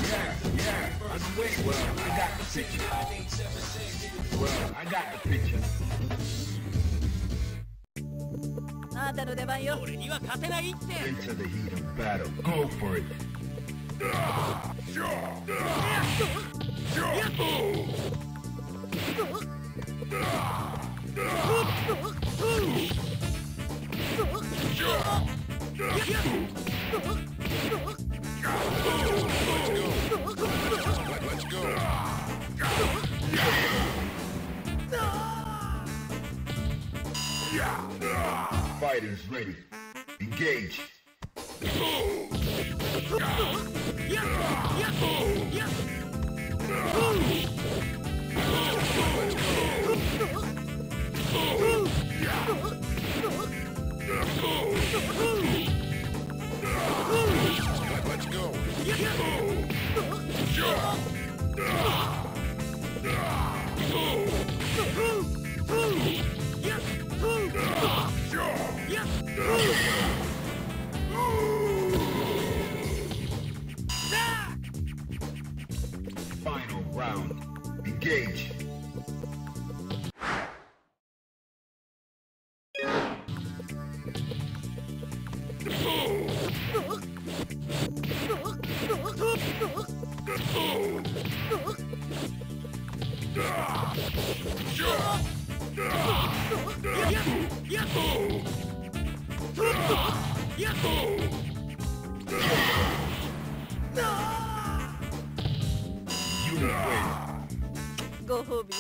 Yeah. I'm waiting. Well, I got the picture. Well, I got the picture. あなたの出番よ。俺には勝てないって。 Into the heat of battle. Go for it. Let's go. Fighters ready. Engage. Let's go. Final round. Engage. You win. ご褒美よ。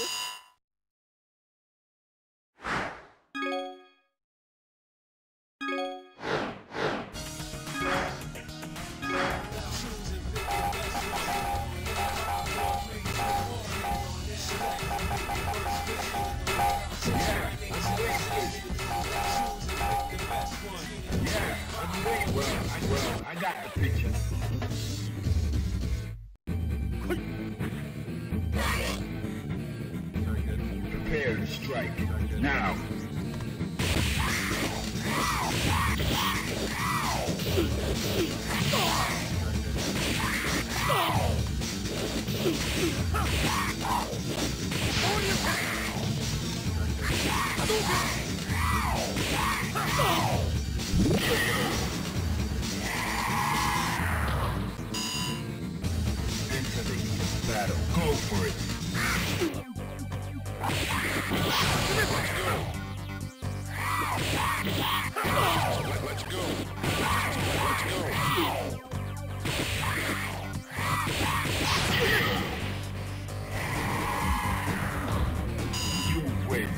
Well, I got the picture. Prepare to strike. Now. Into the heat of battle. Go for it. Let's go. Let's go. You win.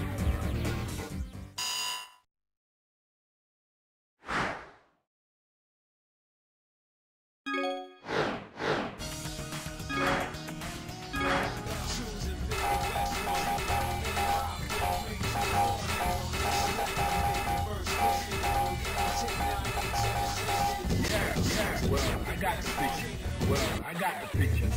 Well, I got the picture. Well, I got the picture.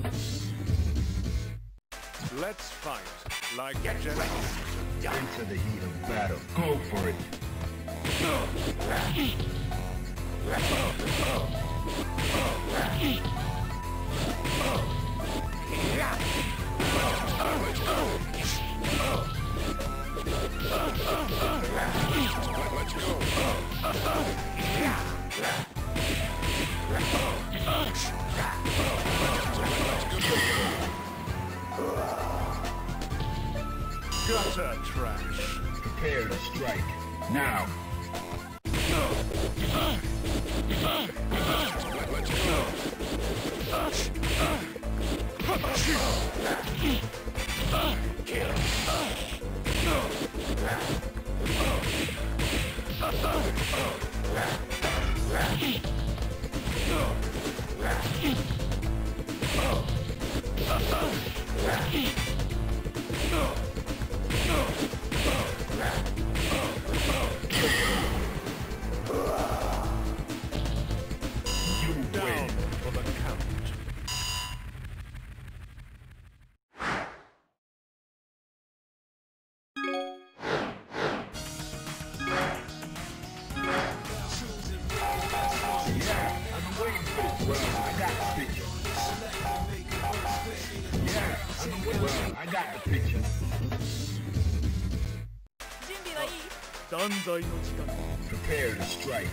Let's fight like gentlemen. Into the heat of battle. Go for it. Let's go. Gutter trash. Prepare to strike. Now. Let's go. You Down win. for the count. Yeah, I've been waiting for this. Well, I got the picture. Well, I got the picture. 準備はいい？ 断罪の時間。 Prepare to strike.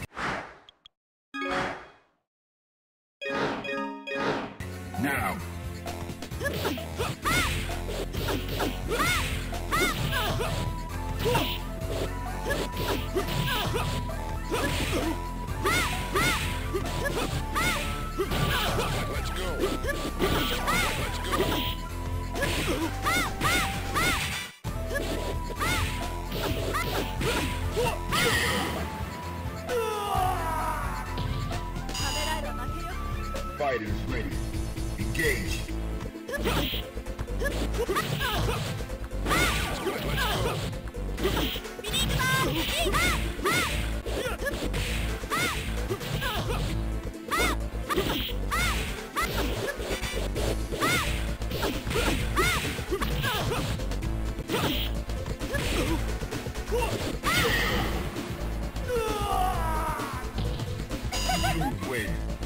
Now. Let's go. Let's go. Fighters ready. Engage. You win.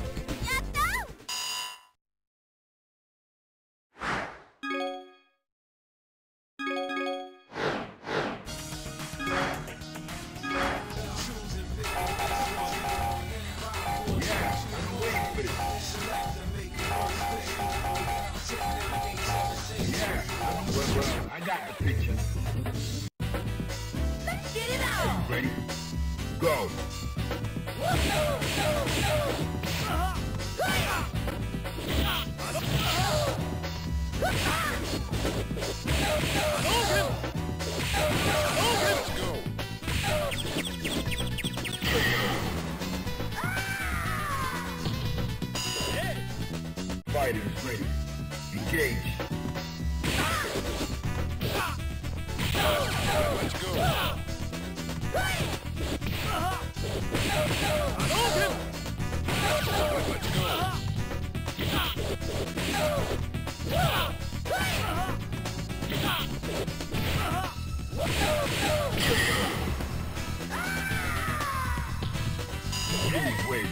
Well, I got the picture. Get it out! Ready? Go. Let's go. Fighters ready. Engage. Let's go. Let's go. You win.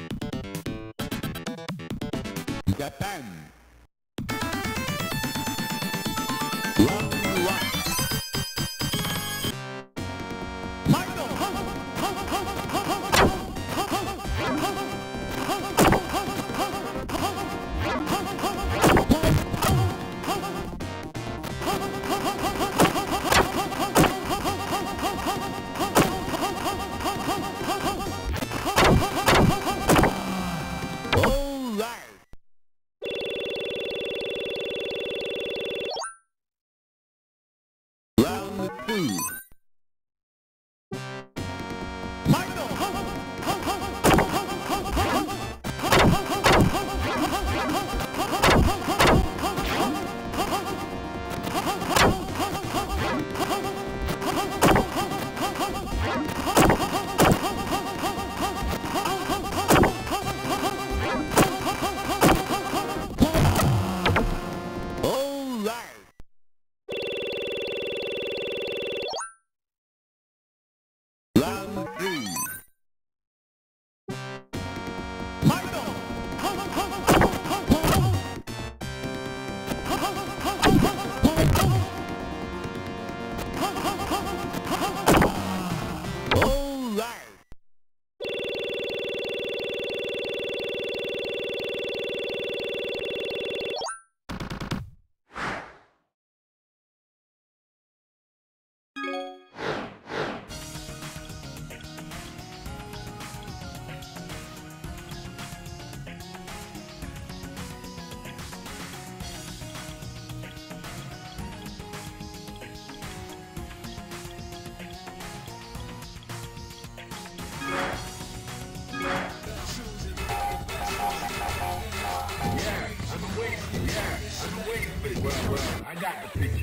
Japan. I've been waiting for it. Well, I got the pick.